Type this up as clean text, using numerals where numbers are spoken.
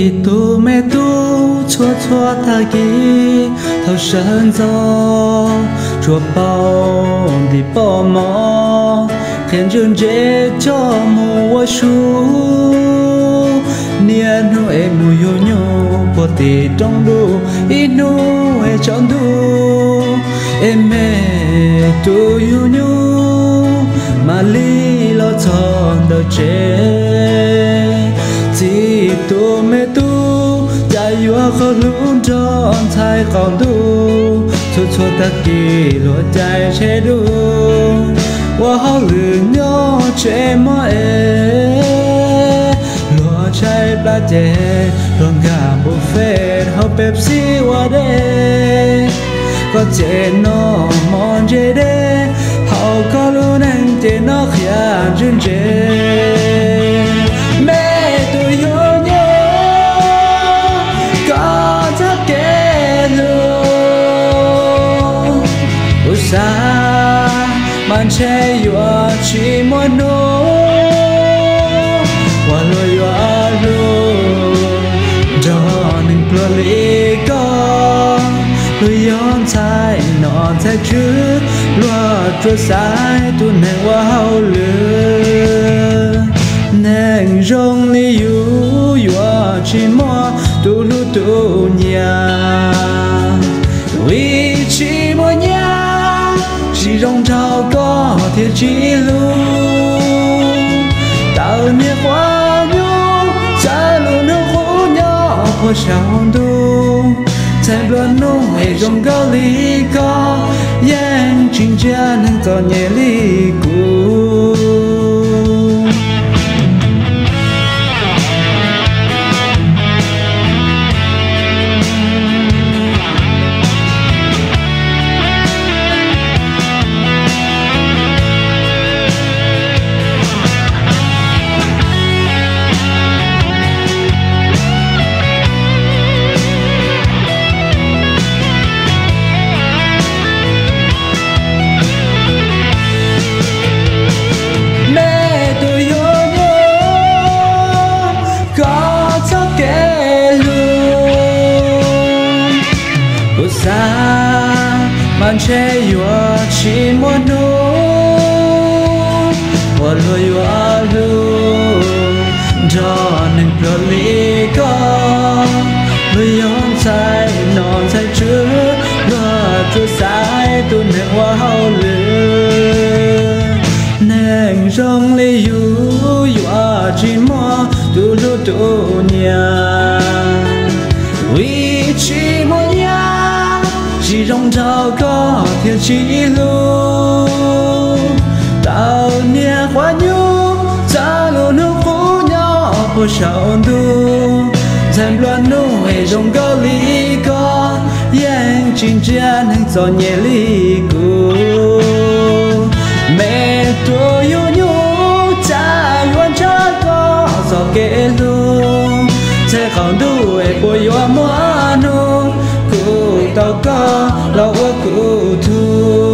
tu mẹ tu chua chua ta kỹ thâu sơn gió chua bao đi bỏ mò khen dương dễ cho mùa su niên hu em mùi yo nyo bỏ tì trong đu inu em chọn đu em mẹ tu yo nyo mà li lo chọn đời trẻ chỉ tu mẹ tu chạy qua khó luôn tròn thay còn tu chua chua ta kỳ lo chạy che đu qua họ lừa nhau che mơ lo chạy ba chè luôn cả bộ phê họ Pepsi qua đây có chè nó mòn chè đây họ có luôn anh chè nó khía chân chè mẹ tôi yêu nhau có chắc kể luôn ôi xa man che yo chi mo no wa lo yo alu darling ploli ko lo yon sai non sai chữ lo cho sai tu nè wa hao lừa neng rong li yu yo chi mo tu lu tu nya wi chi mo nya chỉ rong trao có thiệt chỉ lu tạo niềm hoa nhung xa lu nước khổ nhỏ của sao tu thêm luôn nung hay rong cao lý có yang chính cha nâng tỏ nhẹ lý cu man che yo chi mo no wa lo yo alu darling ploli ko lo yon sai non sai chữ lo chu sai tu ne wa hao lừa neng rong le yu yo chi mo tu lu tu nya wi chi mo nya chỉ rong rao có thiệt chỉ lu tạo nia khoa nhu xa lu nước phú nhỏ của sao tu dành loan nu hay rong cao lý có yang chính cha nên gió nhẹ lý cu mẹ tôi yêu nhu cha luôn cha có gió kể lu sẽ không đủ để bồi yêu mua nu tao có lâu quá cụ thu